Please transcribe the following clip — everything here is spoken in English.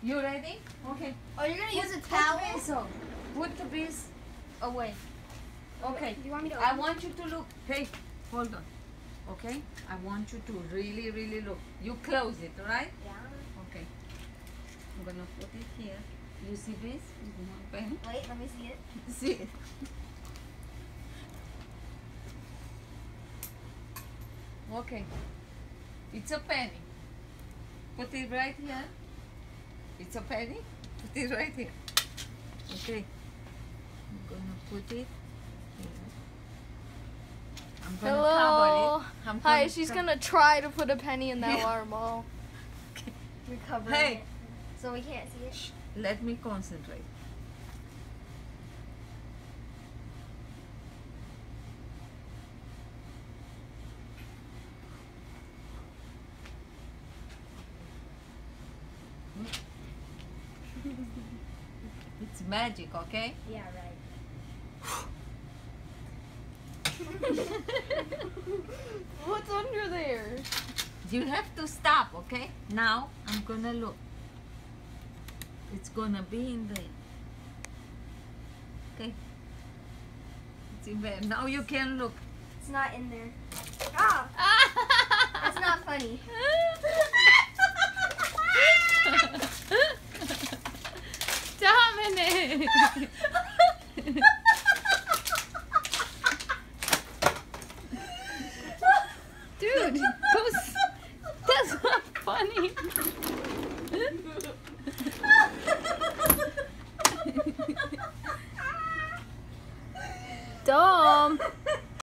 You ready? Okay. Oh, you're gonna use a towel? So, put the bees away. Okay. You want me to I open want you to look. Hey, hold on. Okay? I want you to really, really look. You close it, right? Yeah. Okay. I'm gonna put it here. You see this? Penny? Wait, let me see it. See it? Okay. It's a penny. Put it right here. It's a penny. Put it right here. Okay. I'm gonna put it here. I'm gonna Hello. cover it. Hi, she's gonna try to put a penny in that Yeah. water ball. You're covering Hey. it. So we can't see it? Let me concentrate. It's magic, okay? Yeah, right. What's under there? You have to stop, okay? Now I'm gonna look. It's gonna be in there. Okay? It's in there. Now you can look. It's not in there. Ah! That's not funny. Dominic! Dude, that's not funny.